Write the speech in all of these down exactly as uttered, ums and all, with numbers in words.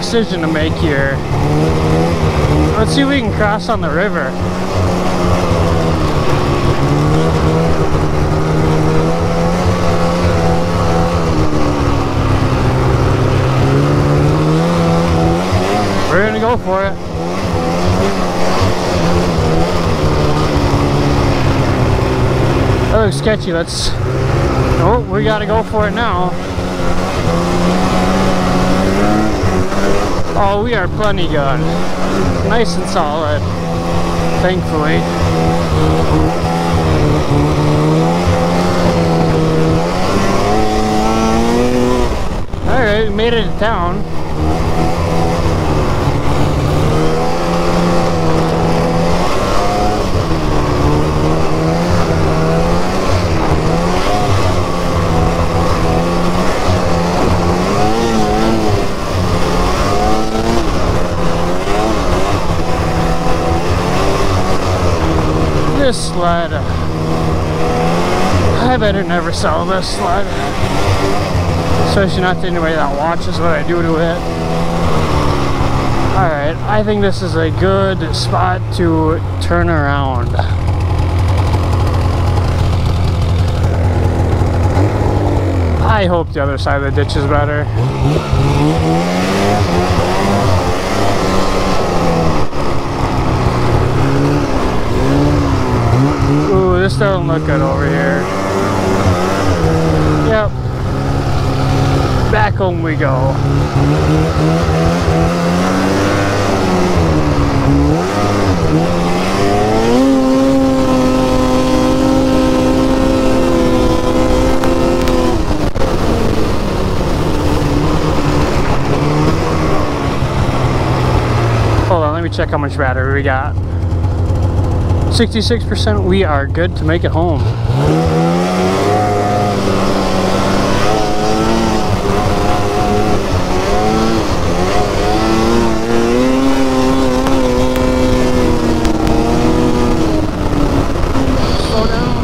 decision to make here. Let's see if we can cross on the river. We're gonna go for it. That looks sketchy. Let's... Oh, we gotta go for it now. Oh, we are plenty good. Nice and solid, thankfully. Alright, we made it to town. This sled, I better never sell this sled, especially not to anybody that watches what I do to it. Alright, I think this is a good spot to turn around. I hope the other side of the ditch is better. Ooh, this doesn't look good over here. Yep. Back home we go. Hold on, let me check how much battery we got. sixty-six percent, we are good to make it home. Slow down.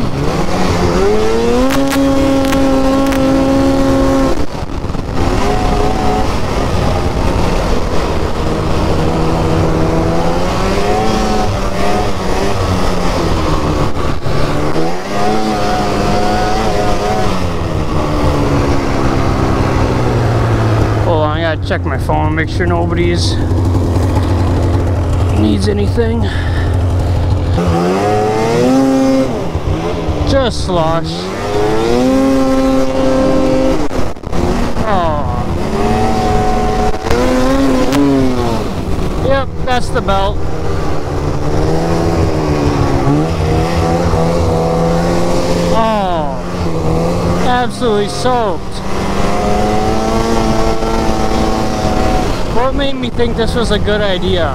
Check my phone, make sure nobody's needs anything. Just slosh. Oh. Yep, that's the belt. Oh, absolutely soaked. What made me think this was a good idea?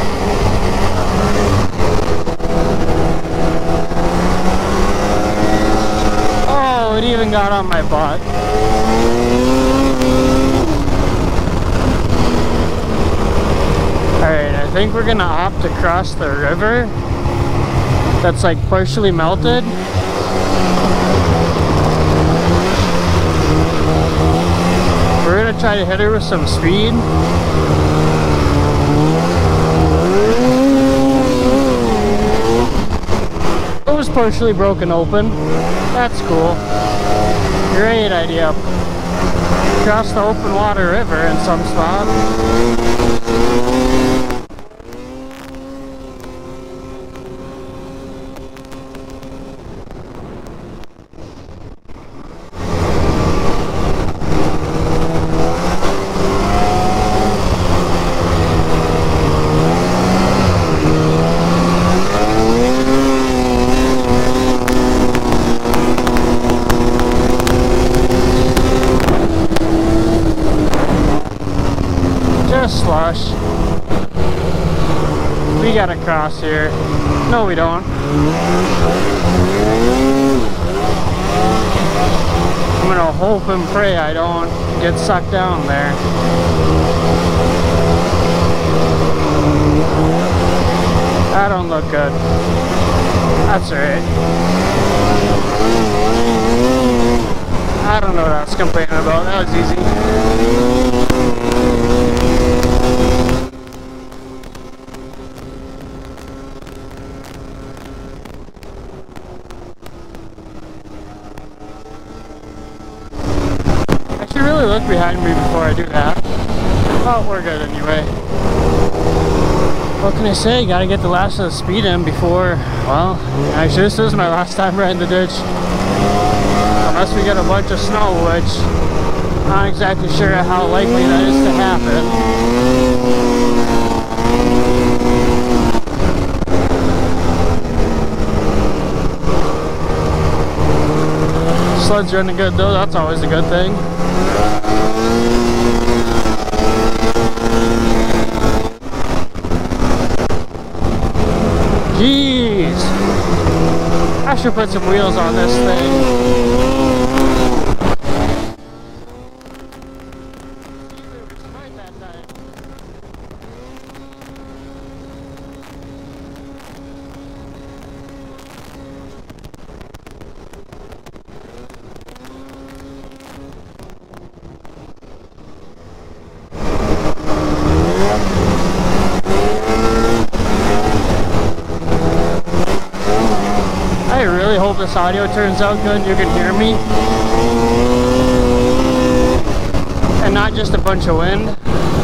Oh, it even got on my butt. Alright, I think we're gonna opt to cross the river that's like partially melted. We're gonna try to hit her with some speed. It was partially broken open. That's cool. Great idea. Cross the open water river in some spot. Slush. We gotta cross here. No, we don't. I'm gonna hope and pray I don't get sucked down there. That don't look good. That's alright. I don't know what I was complaining about. That was easy. look behind me before I do that. Oh, we're good anyway. What can I say? Gotta get the last of the speed in before, well, actually this is my last time riding the ditch. Unless we get a bunch of snow, which I'm not exactly sure how likely that is to happen. Sled's running good though, that's always a good thing. Jeez! I should put some wheels on this thing. I really hope this audio turns out good and you can hear me. And not just a bunch of wind.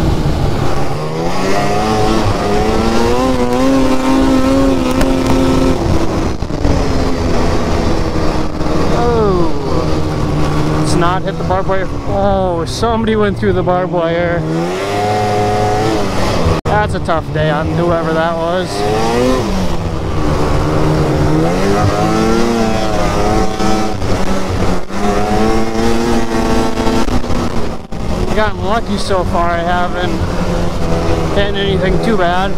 Oh. Let's not hit the barbed wire. Oh, somebody went through the barbed wire. That's a tough day on whoever that was. Gotten lucky so far. I haven't hit anything too bad.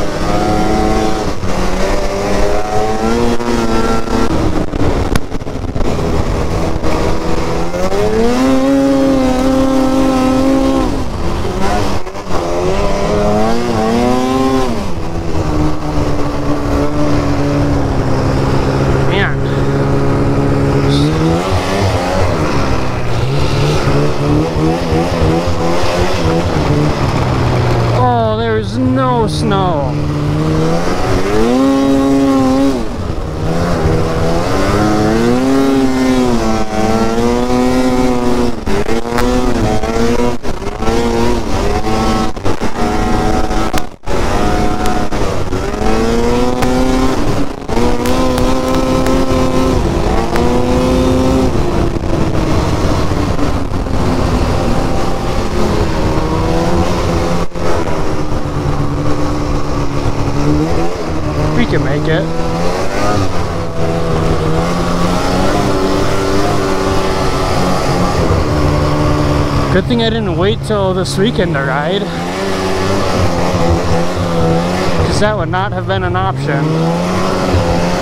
Oh, there's no snow. We can make it. Good thing I didn't wait till this weekend to ride, because that would not have been an option.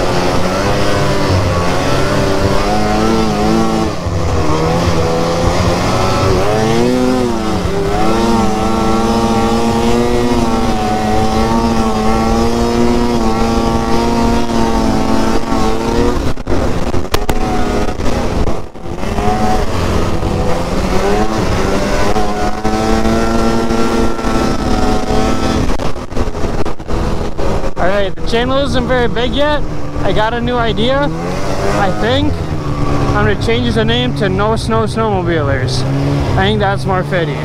Alright, the channel isn't very big yet. I got a new idea, I think. I'm going to change the name to No Snow Snowmobilers. I think that's more fitting.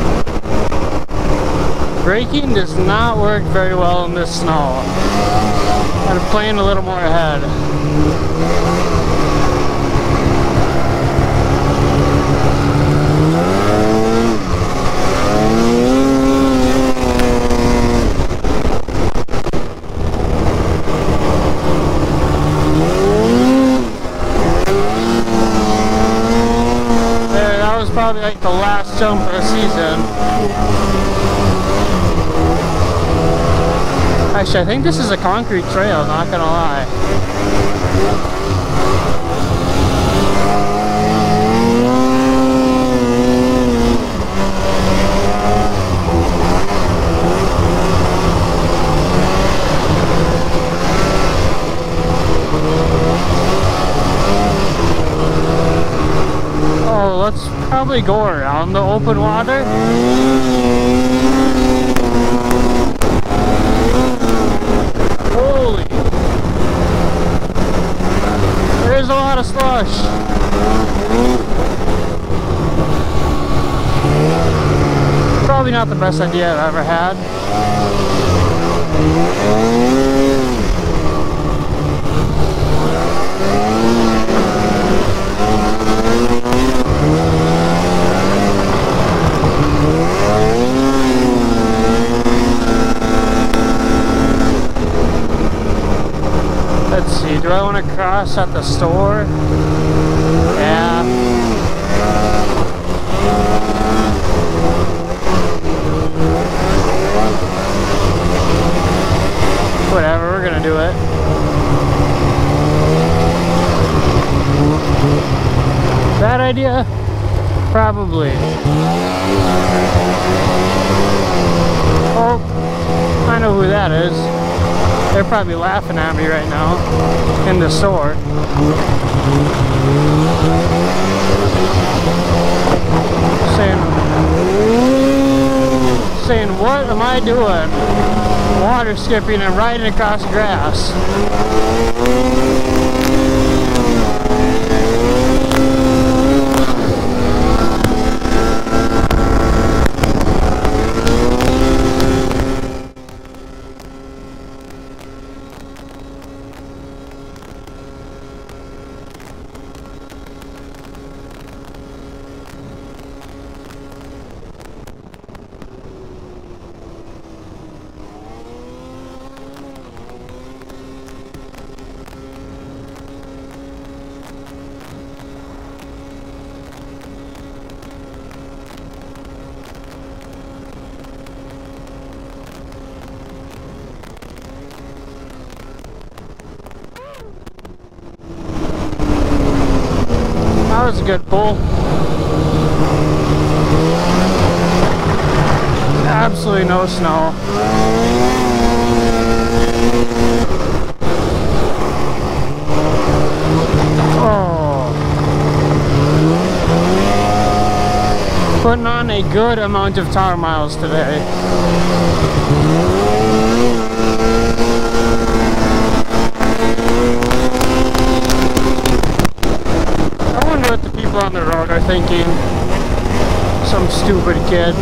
Braking does not work very well in this snow. I'm playing a little more ahead. There, that was probably like the last jump of the season. Actually, I think this is a concrete trail, not gonna lie. Oh, let's probably go around the open water. Holy! There's a lot of slush. Probably not the best idea I've ever had. Let's see, do I want to cross at the store? Yeah. Whatever, we're gonna do it. Bad idea? Probably. Oh, I know who that is. They're probably laughing at me right now in the store. Saying, saying, what am I doing? Water skipping and riding across grass. That was a good pull. Absolutely no snow. Oh. Putting on a good amount of tire miles today. What the people on the road are thinking. Some stupid kid.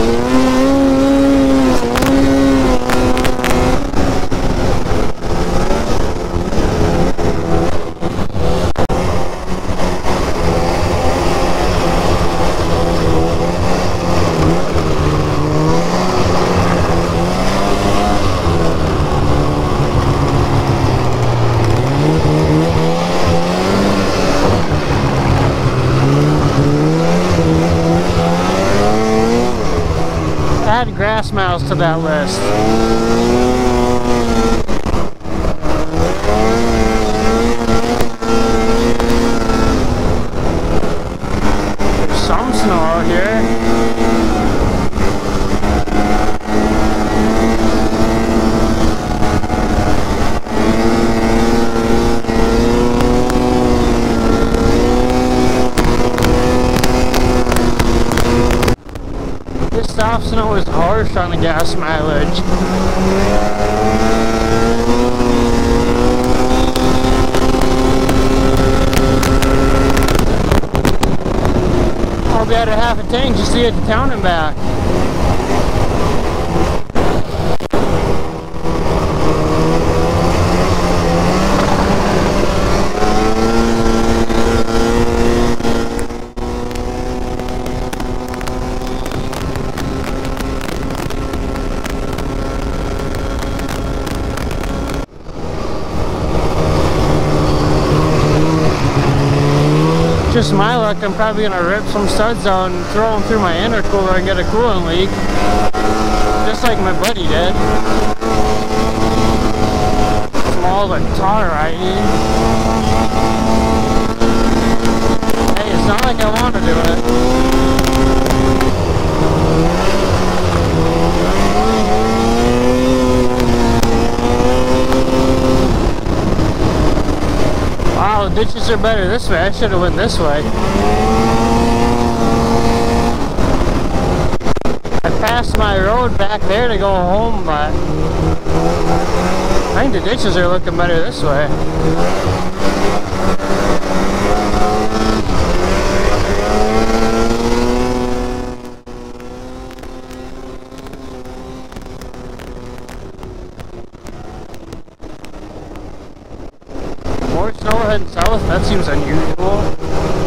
Add grass miles to that list. There's some snow out here. Soft snow is harsh on the gas mileage. I'll be at a half a tank just to get to town and back. just my luck, I'm probably gonna rip some studs out and throw them through my intercooler and get a coolant leak, just like my buddy did. From all the tar riding. Hey, it's not like I want to do it. Wow, the ditches are better this way. I should have went this way. I passed my road back there to go home, but I think the ditches are looking better this way. More snow heading south, that seems unusual.